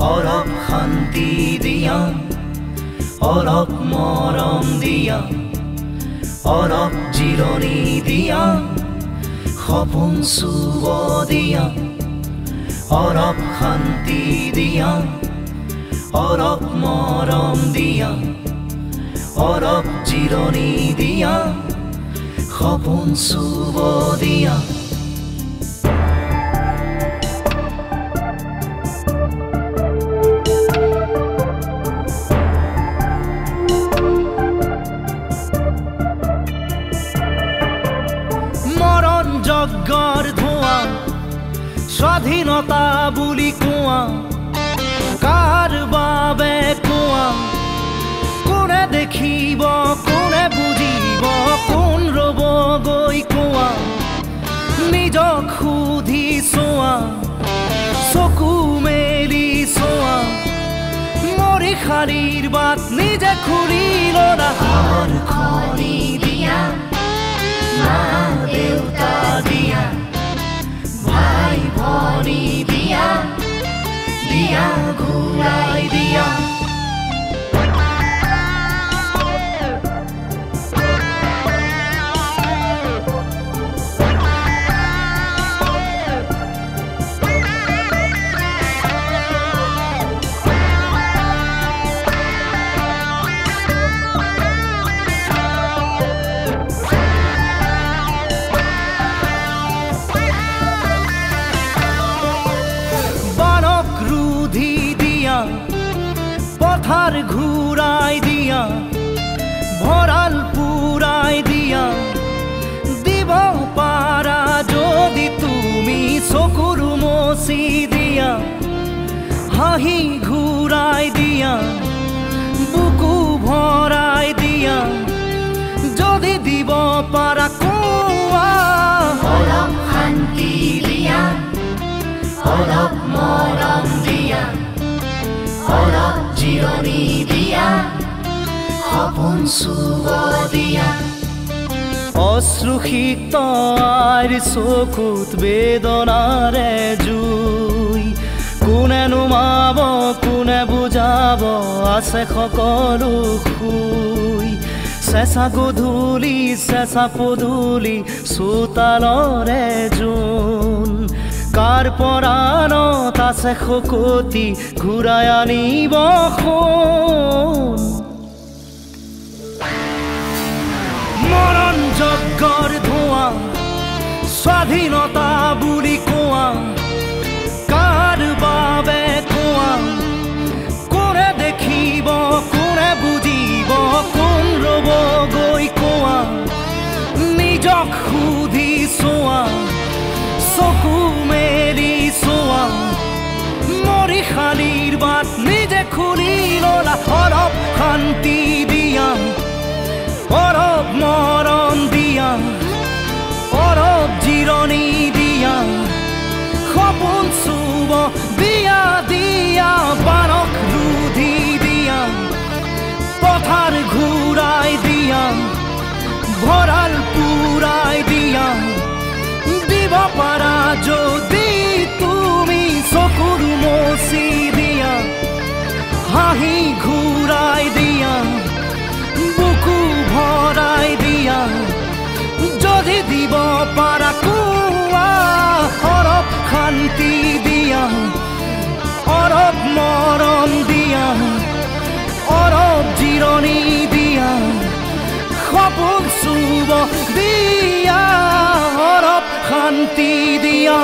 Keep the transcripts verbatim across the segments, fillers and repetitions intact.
অলপ শান্তি দিয়া, অলপ মৰম দিয়া, অলপ জিৰণি দিয়া, সপোন চুব দিয়া, অলপ শান্তি দিয়া, অলপ মৰম দিয়া, অলপ জিৰণি দিয়া, সপোন চুব দিয়া। মৰণ যজ্ঞৰ ধোঁৱা স্বাধীনতা বুলি কোৱা, কাৰ বাবে কোৱা, কোনে দেখিব কোনে বুজিব, কোন ৰব গৈ কোৱা, নিজক সুধি চোৱা, চকু মেলি চোৱা, মৰিশালীৰ বাট নিজে খুলি ললা। খনি দিয়া, মা দেউতা দিয়া, ভাই ভনী দিয়া, দিয়া ঘূৰাই দিয়া। পথাৰ ঘূৰাই দিয়া, ভঁৰাল পুৰাই দিয়া, দিব পাৰা যদি তুমি চকুৰ মচি দিয়া, হাঁহি ঘূৰাই দিয়া, বুকু ভৰাই দিয়া, যদি দিব পাৰা কোৱা। অলপ শান্তি দিয়া, অলপ মৰম দিয়া, অলপ জিৰণি দিয়া, সপোন চুব দিয়া। অশ্ৰুসিক্ত আইৰ চকুত বেদনাৰে জুই, কোনে নুমাব কোনে বুজাব, আছে সকলো শুই। চেঁচা গধূলি চেঁচা পদূলি চোতালৰে জোন, কাৰ পৰাণত আছে শকতি ঘূৰাই আনিব সোণ। মৰণ যজ্ঞৰ ধোঁৱা স্বাধীনতা বুলি কোৱা, কাৰ বাবে কোৱা, কোনে দেখিব কোনে বুজিব, কোন ৰব গৈ কোৱা, নিজক সুধি চোৱা, চকু মেলি চোৱা, মৰিশালীৰ বাট নিজে খুলি ললা। অলপ শান্তি দিয়া, অলপ মৰম দিয়া, অলপ জিৰণি দিয়া, সপোন চুব দিয়া, দিয়া বানক ৰুধি দিয়া, পথাৰ ঘূৰাই দিয়া, ভঁৰাল পুৰাই দিয়া, দিব পাৰা যদি তুমি চকুৰ মচি দিয়া, হাঁহি ঘূৰাই দিয়া, বুকু ভৰাই দিয়া, যদি দিব পাৰা কোৱা। অলপ শান্তি দিয়া, অলপ মৰম দিয়া, অলপ জিৰণি দিয়া, সপোন চুব দিয়া, অলপ শান্তি দিয়া।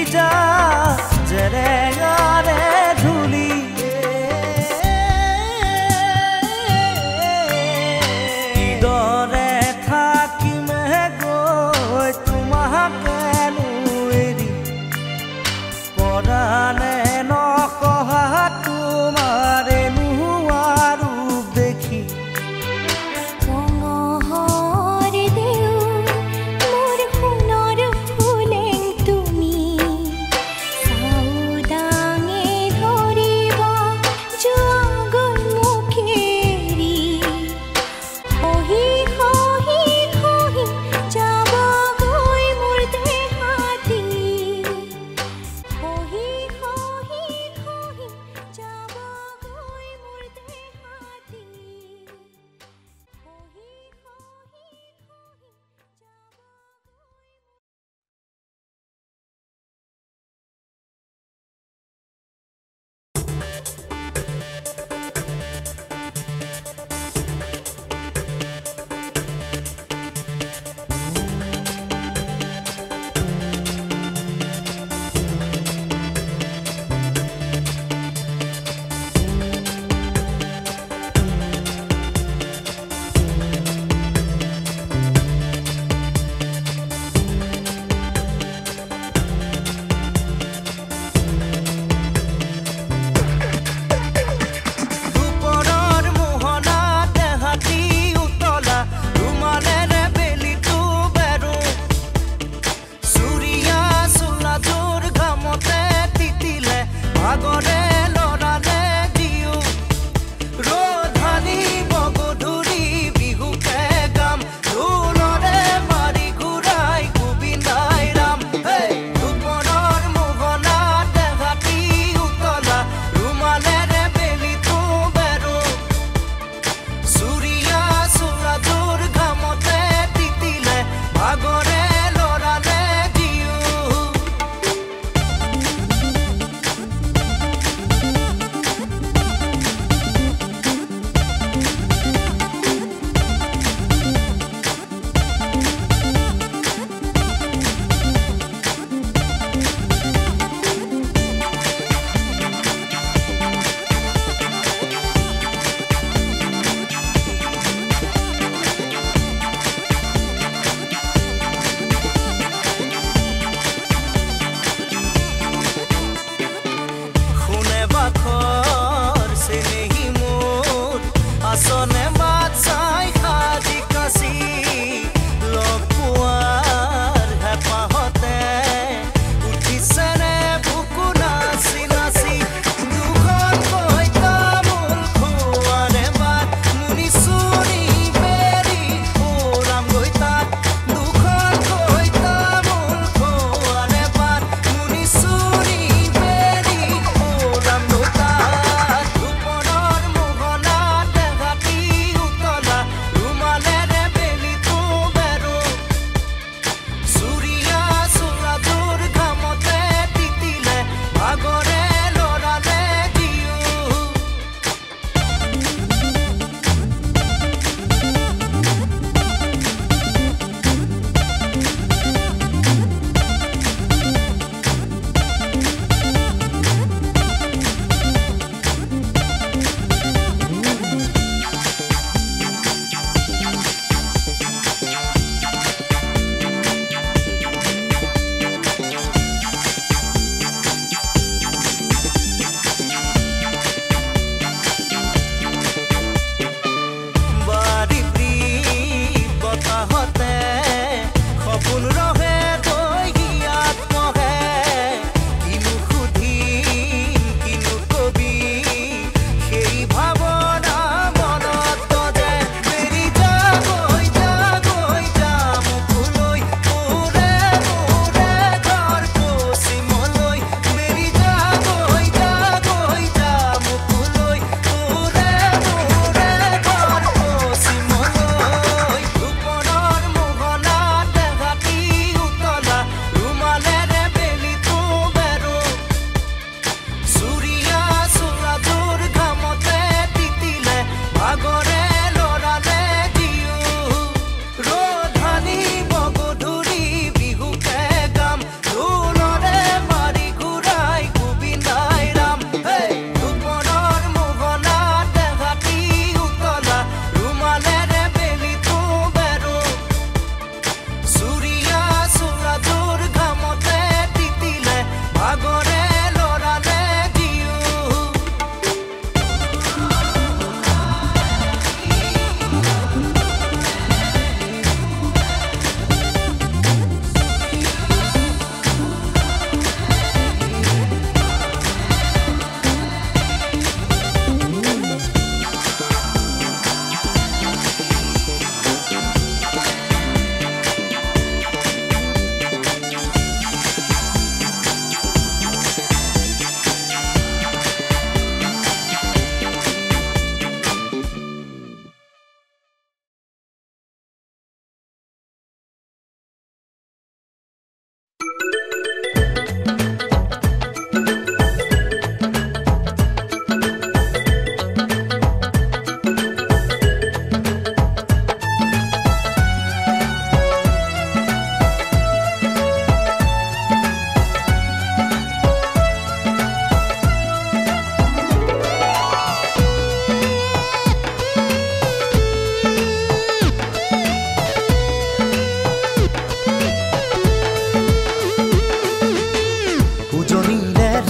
যা জেৰেঙাৰে ধূলি কিদৰে থাকিমে গৈ তোমাকেনো এৰি পৰাণে নকহা তোমাৰে নোৱাৰ দেখি মোর সোণৰ ফুলেং তুমি চাউদা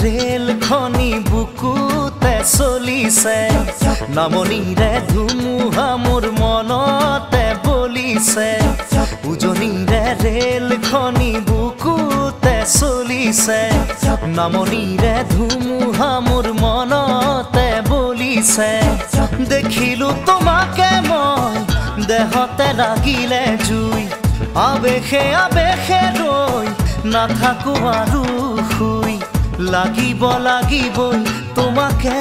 ৰেল খনি বুকুতে চলিছে নামনিৰে ধুমুহা মোৰ মনতে বলিছে উজনিৰে ৰেল খনি বুকুতে চলিছে নামনিৰে ধুমুহা মোৰ মনতে বলিছে দেখিলো তোমাকে মই দেহতে লাগিলে জুই আবেশে আবেশে ৰৈ নাথাকো আৰু শুই লাগিব লাগিবই তোমাকে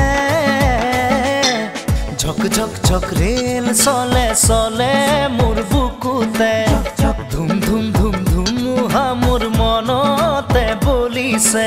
ঝক ঝক ঝক ৰেল চলে চলে মোৰ বুকুতে ধুম ধুম ধুম ধুমুহা মোৰ মনতে বলিছে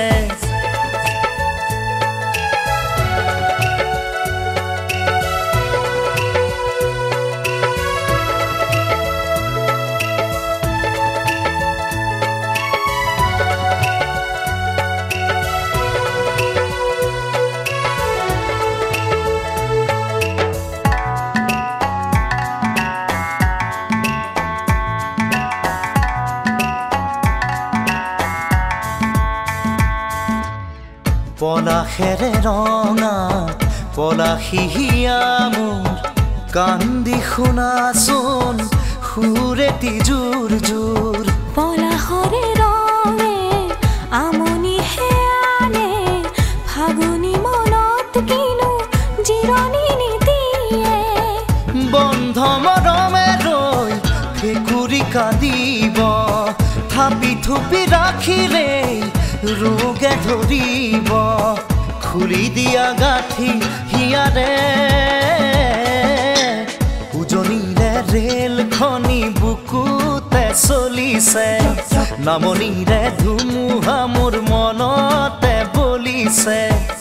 পলাশেৰে ৰঙা পলাশিয়া মোৰ কান্দি শুনাচোন সুৰেতি জোৰ জোৰ পলাশৰে ৰঙে আমনি হেয়ানে ফাগুনি মনত কিনো জিৰণি নিদিয়ে বন্ধ মৰমে ৰৈ ফেকুৰি কান্দিব থাপি থুপি ৰাখিলে ৰোগে ধৰিব খুলি দিয়া গাঁঠি হিয়াৰে উজনিৰে ৰেল খনি বুকুতে চলিছে নামনিৰে ধুমুহা মোৰ মনতে বলিছে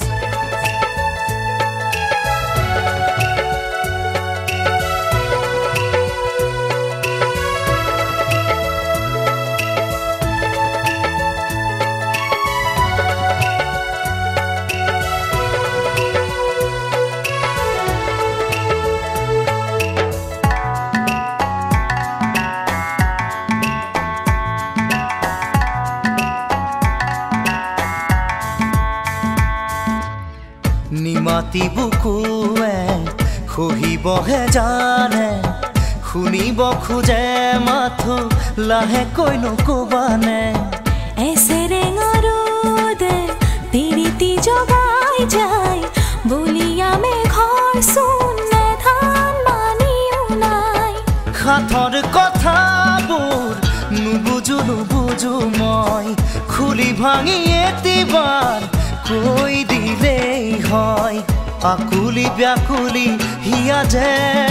নিমাতি বুকুৱে খহিবহে জানে শুনিব খোজে মাথো লাহেকৈ নকবানে এছেৰেঙাৰো দে পিৰিতি জগাই যায় বলিয়া মেঘৰ চোনে ধান মানিও নাই হাতৰ কথাবোৰ নুবুজো নুবুজো মই খুলি ভাঙি এতিবাৰ কৈ দিলেই হয় আকুলি ব্যাকুলি হিয়া যে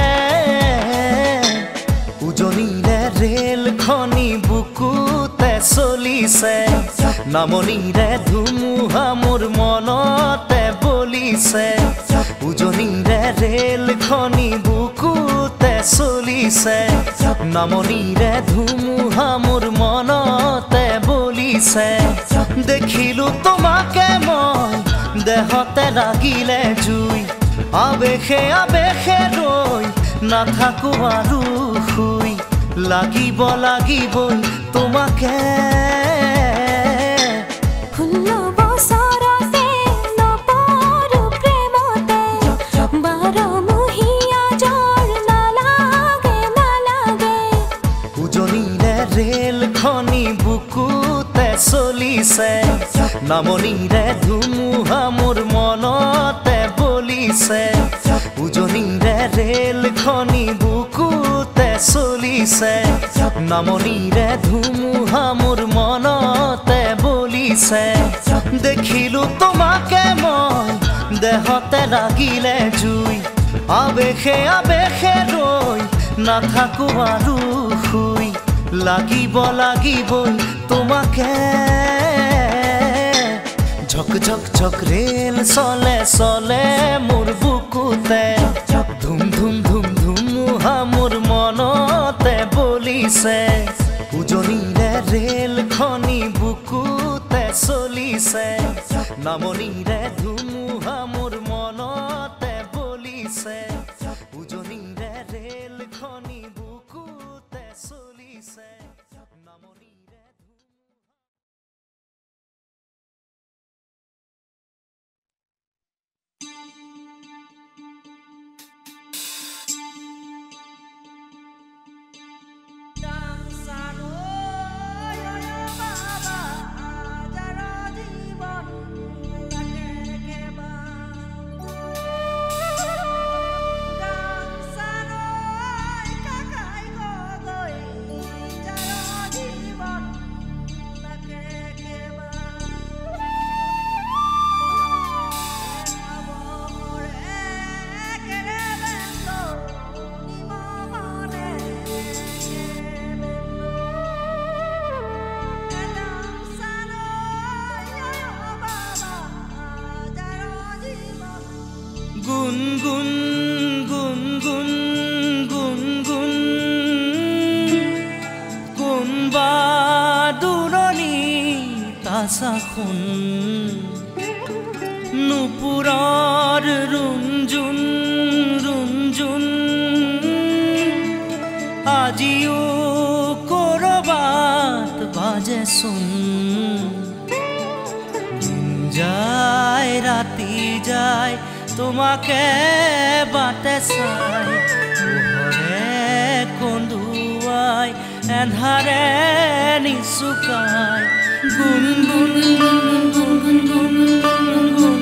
উজনিৰে ৰেল খনি বুকুতে চলিছে নামনিৰে ধুমুহা মোৰ মনতে বলিছে উজনিৰে ৰেল খনি বুকুতে চলিছে নামনিৰে ধুমুহা মোৰ মনতে বলিছে দেখিলো তোমাকে মই দেহতে লাগিলে জুই আবেশে আবেশে ৰৈ নাথাকো আৰু শুই লাগিব লাগিবই তোমাকে ষোল্ল বছৰতে নপৰো প্ৰেমতে বাৰমহীয়া জ্বৰ নালাগে নালাগে উজনিৰে ৰেল খনি বুকুতে চলিছে নামনিৰে ধুমুহা মোৰ মনতে বলিছে উজনিৰে ৰেল খনি বুকুতে চলিছে নামনিৰে ধুমুহা মোৰ মনতে বলিছে দেখিলো তোমাকে মই দেহতে লাগিলে জুই আবেশে আবেশে ৰৈ নাথাকো আৰু শুই লাগিব লাগিবই তোমাকে ঝক ঝক ঝক ৰেল চলে চলে মোৰ বুকুতে ধুম ধুম ধুম ধুমুহা মোৰ মনতে বলিছে উজনিৰে ৰেল খনি বুকুতে চলিছে নামনিৰে ধুমুহা মোৰ মনতে বলিছে উজনিৰে ৰেল খনি বুকুতে চলিছে নামনিৰে গুণ গুণ গুণ গুণ গুণ কোনবা দূৰণি তাচাখোন নুপুৰৰ ৰুণজুন ৰুণজুন আজিও কৰবাত বাজেচোন দিন যায় ৰাতি যায় তোমাকে বাটে চাই পোহৰে কন্দুৱাই এন্ধাৰে নিচুকাই গুণ গুণ গুণ গুণ গুণ গুণ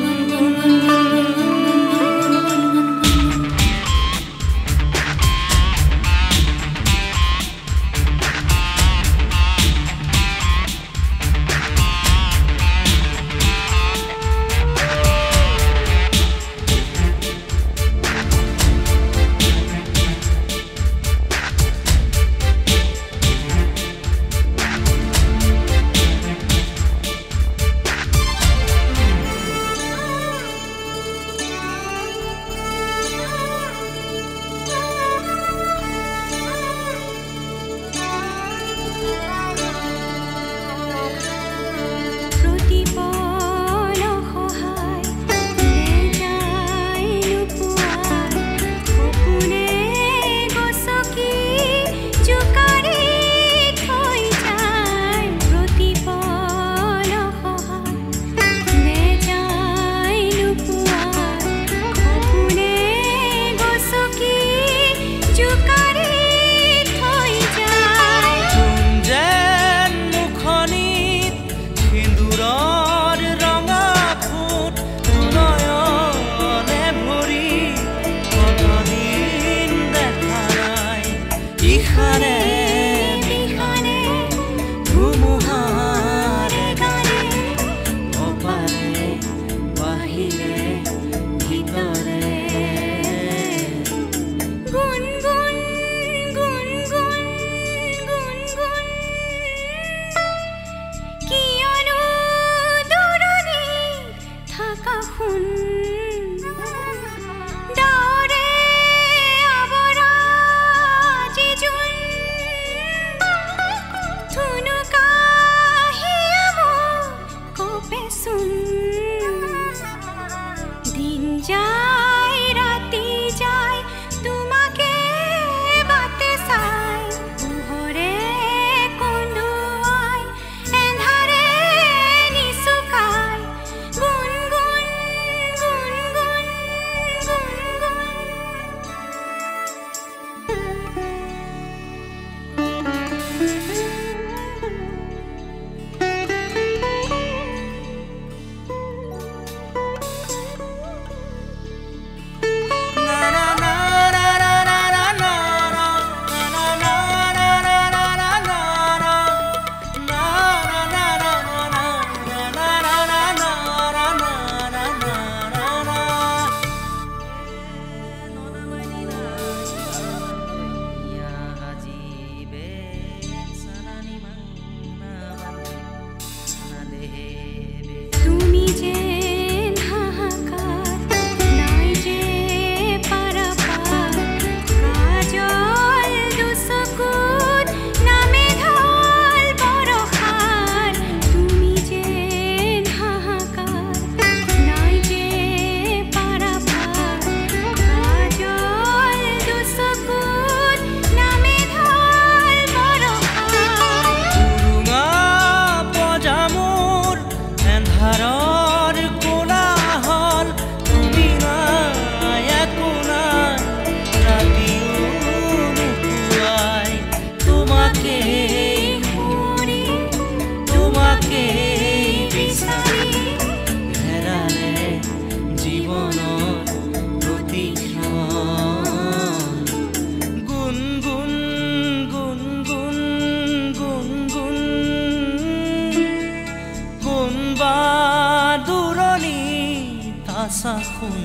চাখোন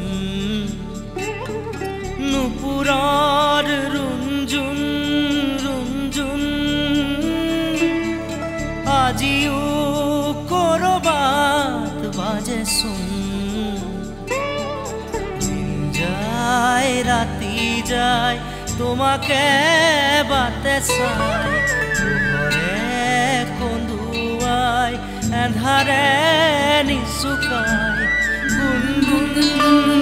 নুপুৰৰ ৰুণজুন ৰুণজুন আজিও কৰবাত বাজেচোন দিন যায় যায় তোমাকে বাটে চাই পোহৰে কন্দুৱাই এন্ধাৰে নিচুকাই গুণ গুণ